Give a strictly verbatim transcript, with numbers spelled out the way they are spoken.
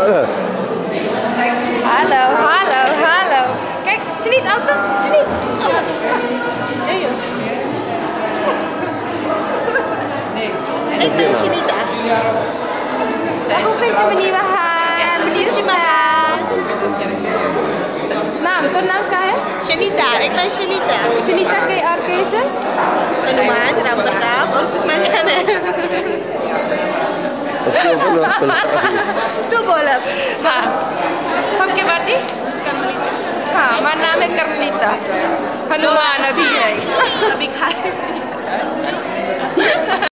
Hallo, hallo, hallo. Kijk, zie niet auto? Zie niet. Oh. Nee joh. Nee. Ik ben Shanita. Hoe vind je mijn nieuwe haar? Mijn nieuwe staat. Naam, kau naam kah ya? Shanita, ik ben Shanita. Shanita kay और कैसे? हनुमान राम प्रताप और कुछ मैं जाने तू बोला हाँ हम के बाटी हाँ हमारा नाम है करमलीता हनुमान अभी है अभी खा